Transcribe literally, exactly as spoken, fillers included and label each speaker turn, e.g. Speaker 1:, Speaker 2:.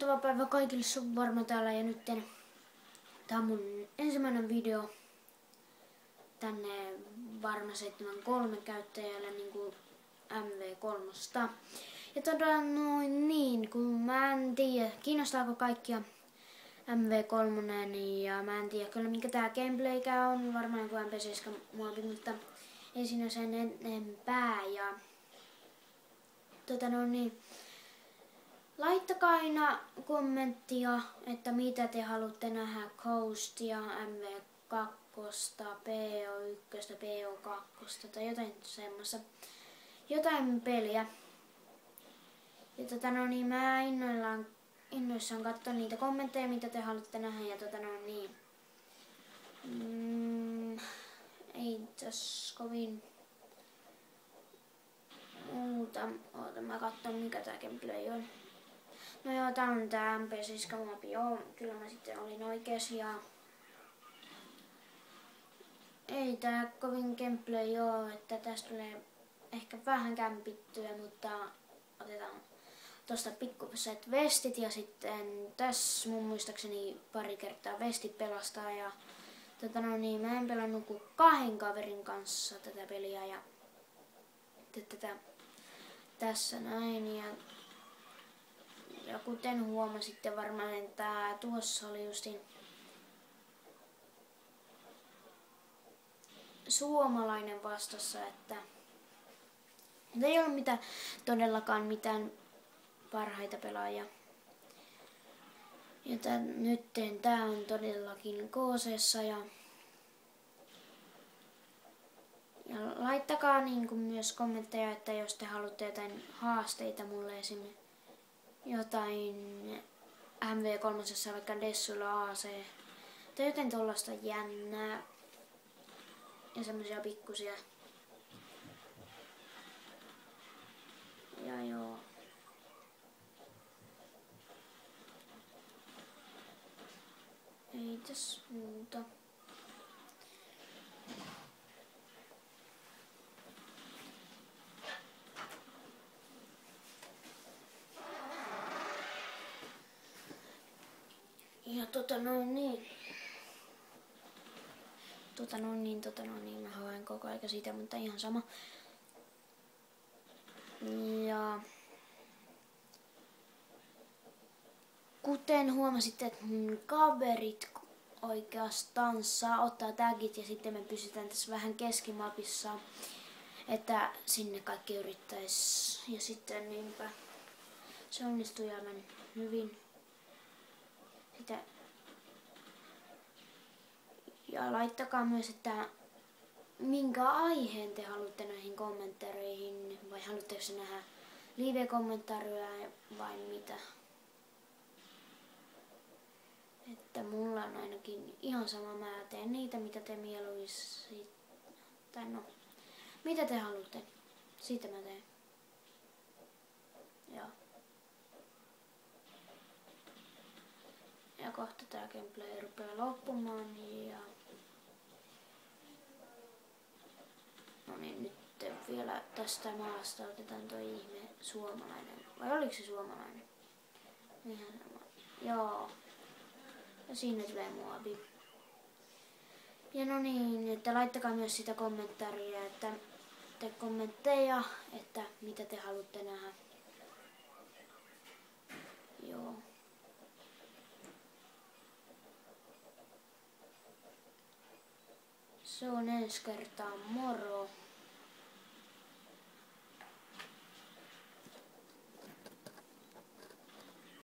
Speaker 1: mahtava päivä kaikille, se on varma täällä ja nytten tää on mun ensimmäinen video tänne varma seitsemänkymmentäkolme käyttäjälle niinku M V kolme. Ja todella noin niin, kun mä en tiedä kiinnostaako kaikkia M V kolme ja mä en tiedä kyllä mikä tää gameplaykää on, varmaan joku M P seitsemän muovi, mutta ei siinä sen enempää ja tota no niin. Laittakaa aina kommenttia, että mitä te haluatte nähdä Coastia, M V kaksi, P O yksi, P O kaksi tai jotain semmoista. Jotain peliä. Ja tota no niin, mä innoillaan, innoissaan katson niitä kommentteja, mitä te haluatte nähdä ja tota no niin. Mm, ei tässä kovin muuta. Oota, mä katson mikä tää gameplay on. No joo, tää on tää M P seitsemän muovi, joo, kyllä mä sitten olin oikees ja ei tää kovin gameplay joo, että tästä tulee ehkä vähän kämpittyä, mutta otetaan tosta pikkuset vestit ja sitten tässä mun muistaakseni pari kertaa vestit pelastaa ja tota no niin, mä en pelannut kuin kahden kaverin kanssa tätä peliä ja tätä tässä näin ja Ja kuten huomasitte varmaan, että tuossa oli justin suomalainen vastassa, että ei ole mitään, todellakaan mitään parhaita pelaajia. Ja tän, nytten tää on todellakin koosessa ja, ja laittakaa niinku myös kommentteja, että jos te haluatte jotain haasteita mulle esimerkiksi. Jotain M V kolme, vaikka Dessulla A C tai jotain tollasta jännää ja semmosia pikkusia. Ja joo. Ei tässä muuta. Ja tota noin niin. Tota noin niin, tota noin niin. Mä haen koko aika siitä, mutta ihan sama. Ja kuten huomasitte, että mun kaverit oikeastaan saa ottaa tagit ja sitten me pysytään tässä vähän keskimapissa, että sinne kaikki yrittäis. Ja sitten niinpä se onnistui aivan hyvin. Sitä. Ja laittakaa myös, että minkä aiheen te haluatte näihin kommentaareihin, vai haluatteko se nähdä live-kommentaareja vai mitä. Että mulla on ainakin ihan sama, mä teen niitä mitä te mieluisi, tai no, mitä te haluatte, siitä mä teen. Joo. Ja kohta tää gameplay rupeaa loppumaan ja no niin, nyt vielä tästä maasta otetaan toi ihme suomalainen. Vai oliko se suomalainen? Ihan sama. Joo. Ja siinä tulee muovi. Ja no niin, että laittakaa myös sitä kommentaaria, että te kommentteja, että mitä te haluatte nähdä. Joo. Se on ensi kertaa, moro!